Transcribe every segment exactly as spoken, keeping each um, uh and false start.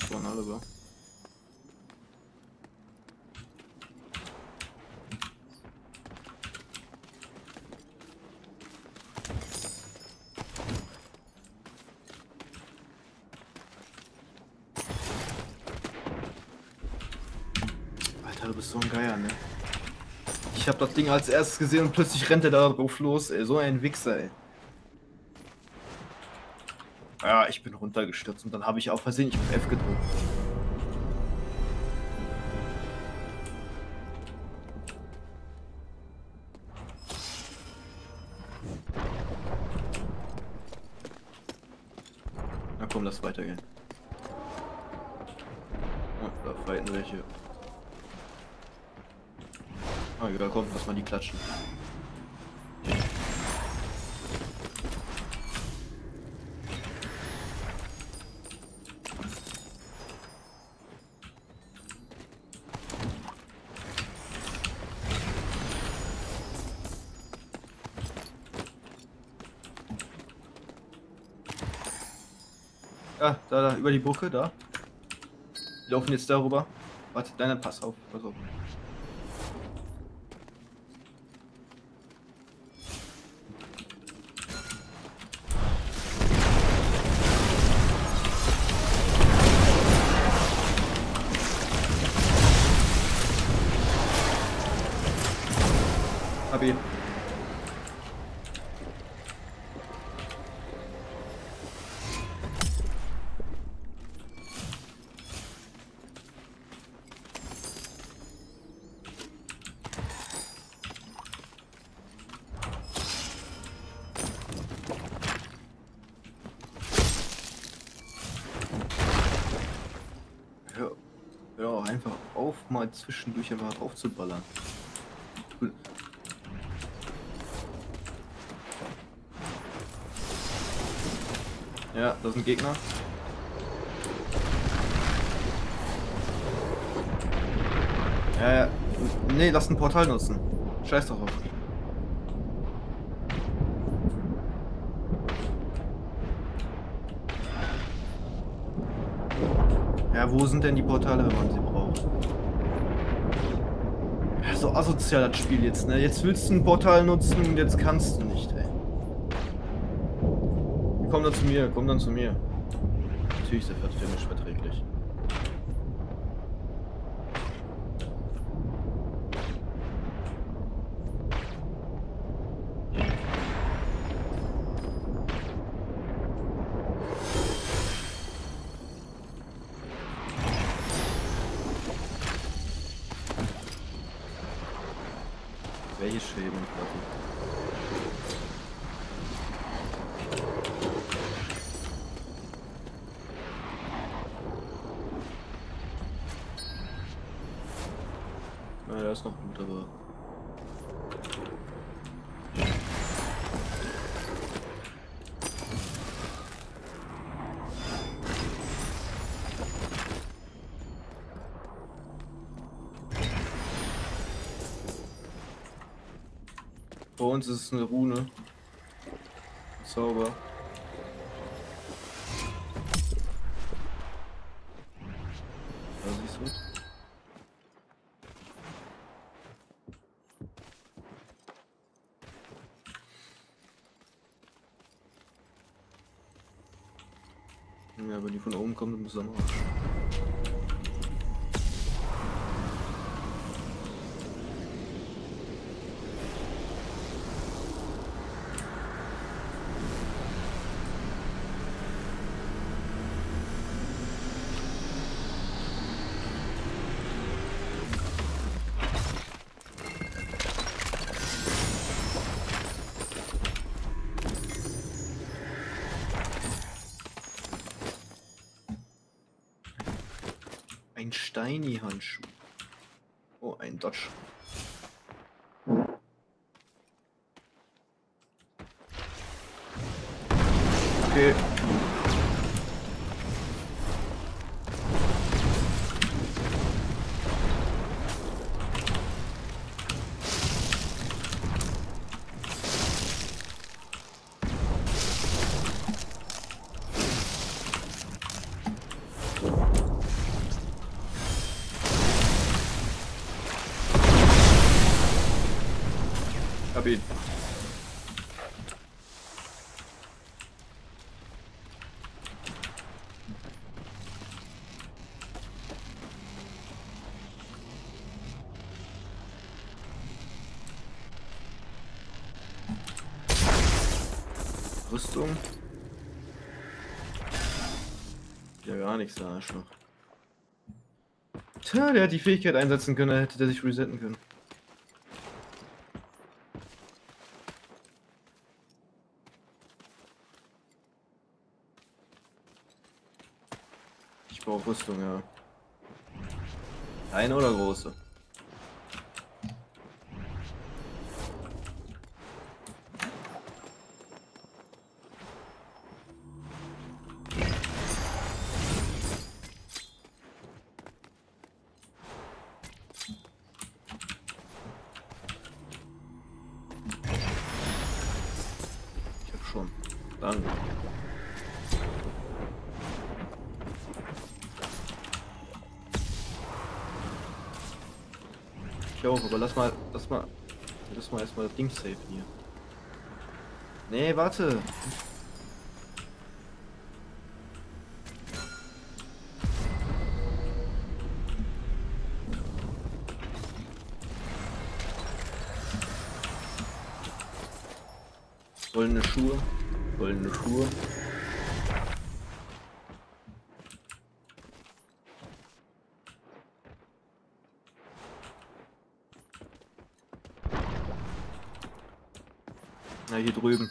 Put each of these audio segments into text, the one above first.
spawnen alle, wa? Alter, du bist so ein Geier, ne? Ich hab das Ding als erstes gesehen und plötzlich rennt er da drauf los, ey. So ein Wichser, ey. Ja, ich bin runtergestürzt und dann habe ich auf Versehen ich auf F gedrückt. Na komm, lass weitergehen. Oh, da fighten welche. Ah, ja, komm, lass mal die klatschen. Ah, da, da, über die Brücke, da. Die laufen jetzt darüber. Warte, deine, pass auf, pass auf. Hab ihn. Hör, hör einfach auf, mal zwischendurch einfach drauf zu ballern. Ja, da sind Gegner. Ja, ja. Nee, lass ein Portal nutzen. Scheiß doch auf. Ja, wo sind denn die Portale, wenn man sie braucht? Ja, so asozial das Spiel jetzt, ne? Jetzt willst du ein Portal nutzen und jetzt kannst du nicht, ey. Komm dann zu mir, komm dann zu mir. Natürlich ist der Vertreter nicht verträglich. Welche Schwebenplatte? Na, da ist noch gut, aber... Bei uns ist es eine Rune. Zauber. Da siehst du. Ja, wenn die von oben kommen, dann muss er noch. Ein Steini-Handschuh. Oh, ein Dodge. Okay. ihn. Rüstung. Ja, gar nichts da, Arschloch. Tja, der hat die Fähigkeit einsetzen können, da hätte der sich resetten können. Ich brauche Rüstung, ja. Eine oder große? Schon. Danke. Ich auch, aber lass mal, lass mal, lass mal erstmal das Ding safe hier. Nee, warte. Goldene Schuhe, goldene Schuhe. Na, hier drüben.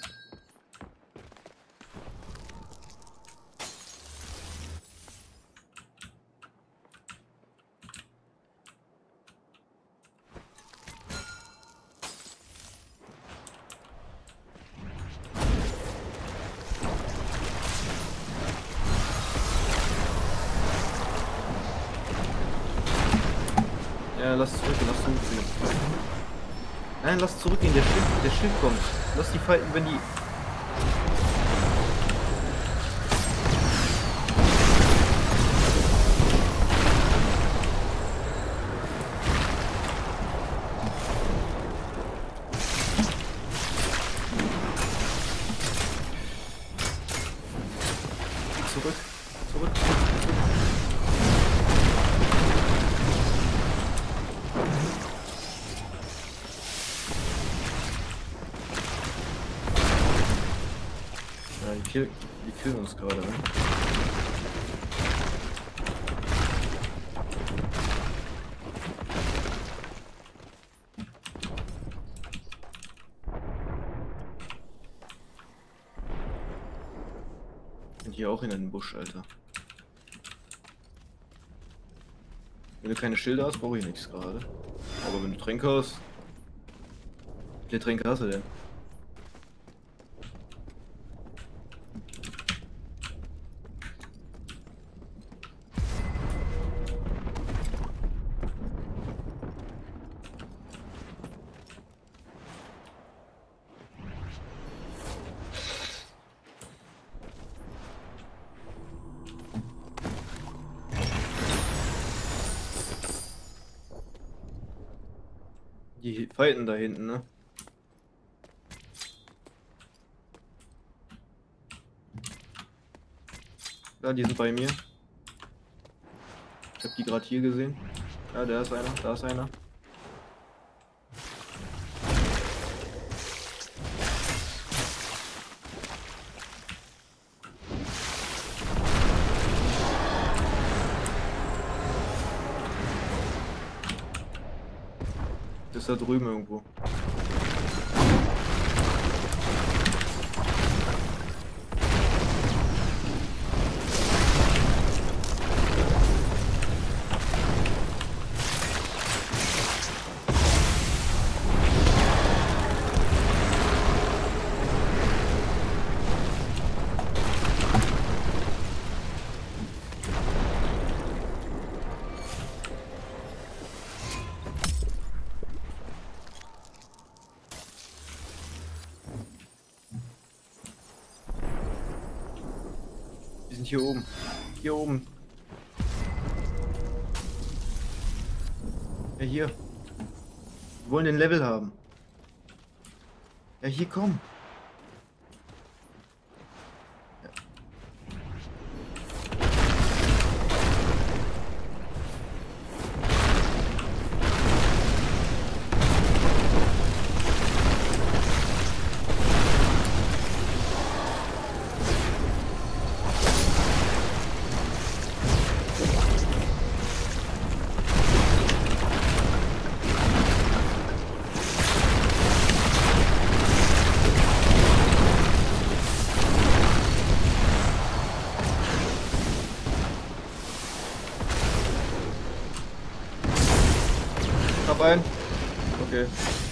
Ja, lass zurückgehen, lass zurückgehen. Nein, lass zurückgehen, der Schild, der Schild kommt. Lass die fighten, wenn die... Zurück, zurück, zurück. Ja, die, kill, die killen uns gerade, ne? Und hier auch in den Busch, Alter. Wenn du keine Schilder hast, brauche ich nichts gerade. Aber wenn du Tränke hast... Wie viele Tränke hast du denn? Die fighten da hinten, ne? Ja, die sind bei mir. Ich hab die gerade hier gesehen. Ja, da ist einer, da ist einer. Das ist da drüben irgendwo. Die sind hier oben. Hier oben. Ja, hier. Wir wollen den Level haben. Ja, hier komm. Hab einen. Okay.